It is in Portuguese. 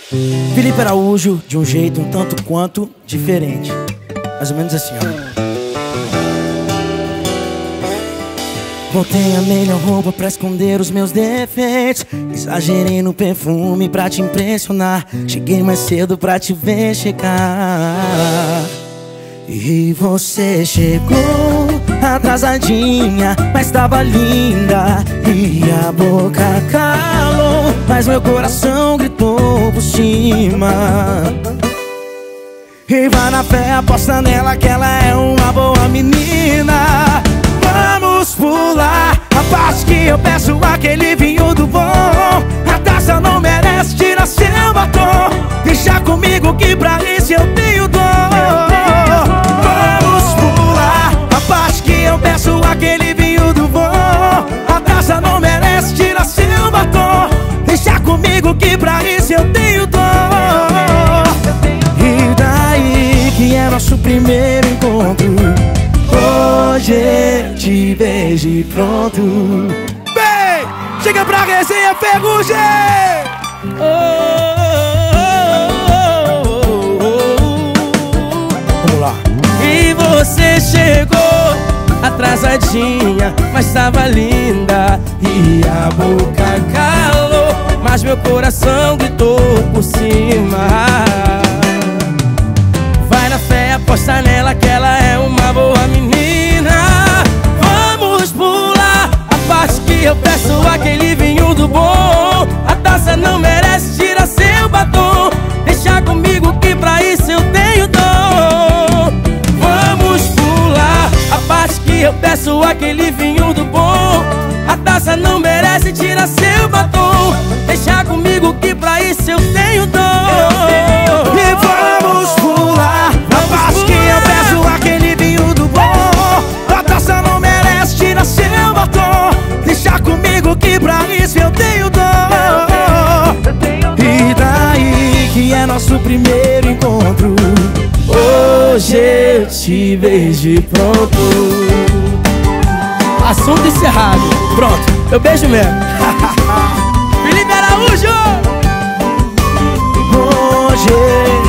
Felipe Araújo, de um jeito um tanto quanto diferente. Mais ou menos assim, ó. Botei a melhor roupa pra esconder os meus defeitos. Exagerei no perfume pra te impressionar. Cheguei mais cedo pra te ver chegar. E você chegou atrasadinha, mas tava linda. E a boca calou, mas meu coração gritou por cima. E vai na fé, aposta nela que ela é uma boa menina. Vamos pular a parte que eu peço aquele vinho do bom. A taça não merece, tira seu batom. Deixa comigo que pra isso eu tenho dom. Vamos pular a parte que eu peço aquele vinho do bom. A taça não merece, tira seu batom. Deixa comigo que pra isso eu tenho dom. E daí que é nosso primeiro encontro. Hoje eu te vejo e pronto. Vem, chega pra resenha, Ferrugem! Vamos lá. E você chegou atrasadinha, mas tava linda. E a boca calou, mas meu coração gritou por cima. Vai na fé, aposta nela que ela é uma boa menina. Vamos pular a parte que eu peço aquele vinho do bom. A taça não merece, tira seu batom. Deixa comigo que pra isso eu tenho dom. Vamos pular a parte que eu peço aquele vinho do bom. A taça não merece, tira seu batom. Deixa comigo que pra isso eu tenho dom. E vamos pular a parte que eu peço aquele vinho do bom. A taça não merece, tira seu batom. Deixa comigo que pra isso eu tenho dom. E daí que é nosso primeiro encontro. Hoje eu te vejo e pronto. Assunto encerrado. Pronto, eu beijo mesmo. Felipe Araújo! Hoje